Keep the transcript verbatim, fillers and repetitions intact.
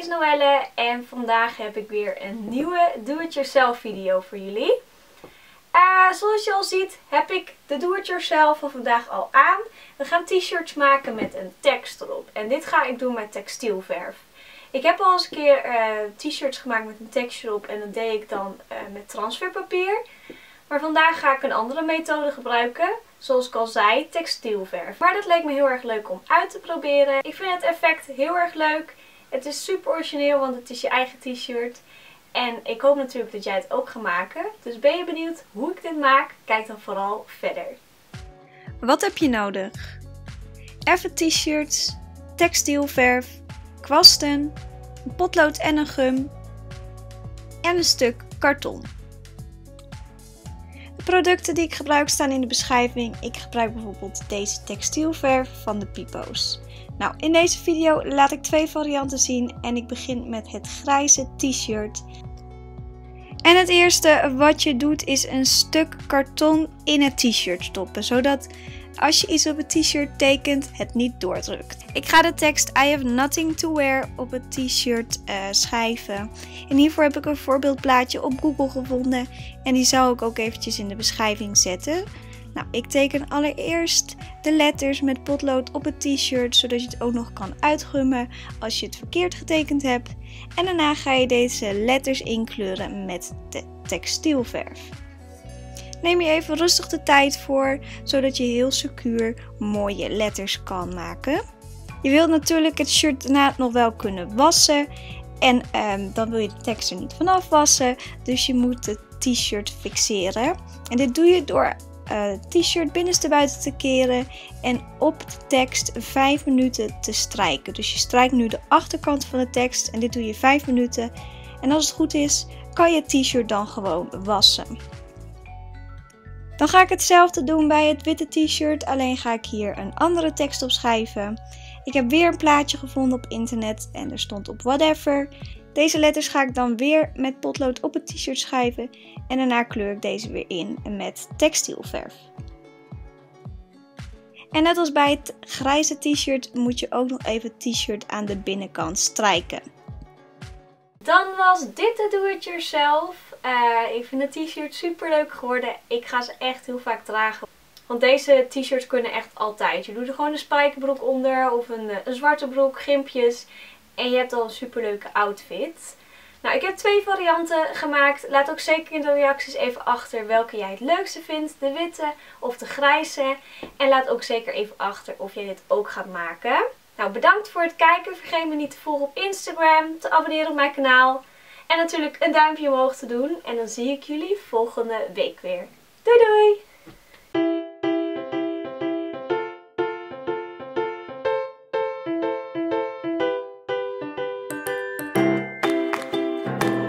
is Noelle en vandaag heb ik weer een nieuwe do-it-yourself video voor jullie. Uh, zoals je al ziet heb ik de do-it-yourself van vandaag al aan. We gaan t-shirts maken met een tekst erop en dit ga ik doen met textielverf. Ik heb al eens een keer uh, t-shirts gemaakt met een tekst erop en dat deed ik dan uh, met transferpapier. Maar vandaag ga ik een andere methode gebruiken. Zoals ik al zei, textielverf. Maar dat leek me heel erg leuk om uit te proberen. Ik vind het effect heel erg leuk. Het is super origineel, want het is je eigen t-shirt. En ik hoop natuurlijk dat jij het ook gaat maken. Dus ben je benieuwd hoe ik dit maak? Kijk dan vooral verder. Wat heb je nodig? Effen t-shirts, textielverf, kwasten, een potlood en een gum en een stuk karton. De producten die ik gebruik staan in de beschrijving. Ik gebruik bijvoorbeeld deze textielverf van de Pipo's. Nou, in deze video laat ik twee varianten zien en ik begin met het grijze t-shirt. En het eerste wat je doet is een stuk karton in het t-shirt stoppen, zodat als je iets op het t-shirt tekent, het niet doordrukt. Ik ga de tekst I have nothing to wear op het t-shirt uh, schrijven. En hiervoor heb ik een voorbeeldplaatje op Google gevonden. En die zal ik ook eventjes in de beschrijving zetten. Nou, ik teken allereerst de letters met potlood op het t-shirt, zodat je het ook nog kan uitgummen als je het verkeerd getekend hebt. En daarna ga je deze letters inkleuren met de textielverf. Neem je even rustig de tijd voor, zodat je heel secuur mooie letters kan maken. Je wilt natuurlijk het shirt daarna nog wel kunnen wassen. En um, dan wil je de tekst er niet vanaf wassen. Dus je moet het t-shirt fixeren. En dit doe je door uh, het t-shirt binnenstebuiten te keren. En op de tekst vijf minuten te strijken. Dus je strijkt nu de achterkant van de tekst. En dit doe je vijf minuten. En als het goed is, kan je het t-shirt dan gewoon wassen. Dan ga ik hetzelfde doen bij het witte t-shirt, alleen ga ik hier een andere tekst op schrijven. Ik heb weer een plaatje gevonden op internet en er stond op whatever. Deze letters ga ik dan weer met potlood op het t-shirt schrijven en daarna kleur ik deze weer in met textielverf. En net als bij het grijze t-shirt moet je ook nog even het t-shirt aan de binnenkant strijken. Dan was dit de do-it-yourself. Uh, ik vind de t-shirt super leuk geworden. Ik ga ze echt heel vaak dragen. Want deze t-shirts kunnen echt altijd. Je doet er gewoon een spijkerbroek onder of een, een zwarte broek, gimpjes. En je hebt al een super leuke outfit. Nou, ik heb twee varianten gemaakt. Laat ook zeker in de reacties even achter welke jij het leukste vindt. De witte of de grijze. En laat ook zeker even achter of jij dit ook gaat maken. Nou, bedankt voor het kijken. Vergeet me niet te volgen op Instagram, te abonneren op mijn kanaal. En natuurlijk een duimpje omhoog te doen. En dan zie ik jullie volgende week weer. Doei doei!